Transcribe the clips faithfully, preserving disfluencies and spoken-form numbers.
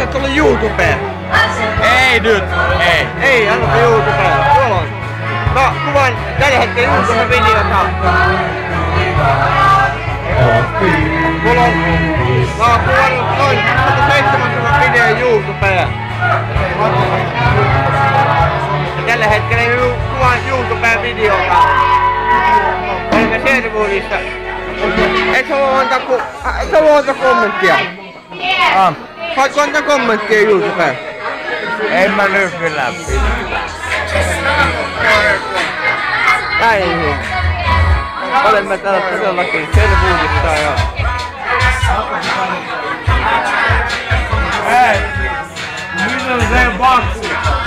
se tuli YouTubeen? Ei nyt, ei. Ei, anna YouTubeen. Tuolla on. No, kuvan tällä hetkellä YouTube-videota. Mulla on... Mä oon kuvannut noin sata seitsemänkymmentä videon YouTubeen. Ja tällä hetkellä kuvaan YouTubeen videota. Olemme Sherwoodissa. Et sä voi antaa, ku... et sä voi antaa kommenttia? Ah. Haluatko antaa kommenttia YouTubeen? En mä nyt kyllä. Näin. Olemme täällä todellakin Sherwoodissa ja... Hei! Nyt on se baksu!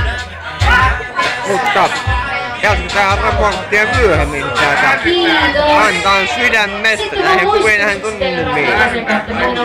Mutta jatketaan raporttia myöhemmin täältä. Antaan sydämestä näihin kuviin näihin tunnelmiin.